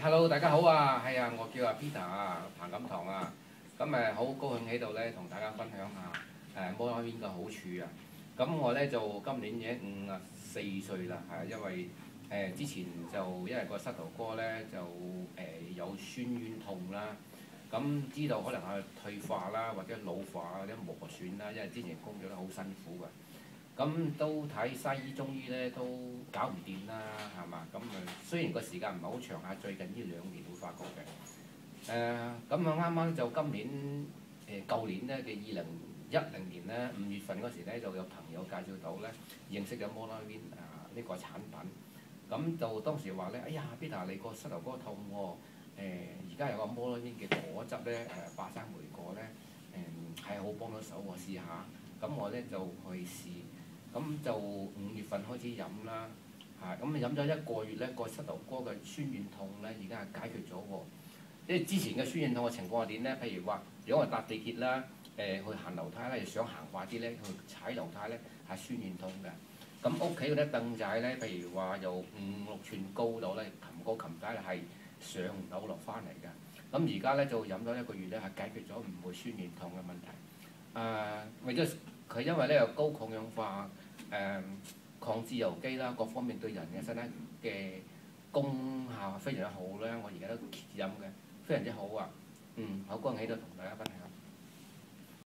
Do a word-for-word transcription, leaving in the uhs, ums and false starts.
Hello，大家好啊，係啊，我叫阿 Peter 啊，彭錦堂啊，咁誒好高興喺度咧，同大家分享下誒摩拉邊嘅好處啊。咁我咧就今年已經五啊四歲啦，係因為誒、呃、之前就因為個膝頭哥咧就誒、呃、有酸軟痛啦，咁知道可能係退化啦，或者老化或者磨損啦，因為之前工作得好辛苦㗎。咁都睇西醫中醫咧都搞唔掂啦，係嘛？咁誒雖然個時間唔係好長啊，最近呢兩年會發覺嘅。誒咁啊啱啱就今年誒舊、呃、年咧嘅二零一零年咧五月份嗰時咧就有朋友介紹到咧認識咗摩拉邊啊呢個產品。咁就當時話咧，哎呀 Peter 你個膝頭哥痛喎，而家有個摩拉邊嘅果汁咧誒巴生莓果咧誒係好幫到手喎，試下。咁我咧就去試。咁就五月份開始飲啦，嚇咁飲咗一個月咧，個膝頭哥嘅酸軟痛咧已經係解決咗喎。因為之前嘅酸軟痛嘅情況係點咧？譬如話，如果我搭地鐵啦，誒、呃、去行樓梯咧，想行快啲咧，去踩樓梯咧係酸軟痛嘅。咁屋企嗰啲凳仔咧，譬如話有五六寸高度咧，擒高擒低係上唔到落翻嚟嘅。咁而家咧就飲咗一個月咧，係解決咗唔會酸軟痛嘅問題。誒、呃，為咗佢因為咧有高抗氧化。誒、嗯、抗自由基啦，各方面對人嘅身體嘅功效非常之好咧，我而家都飲嘅，非常之好啊！嗯，好高興喺度同大家分享。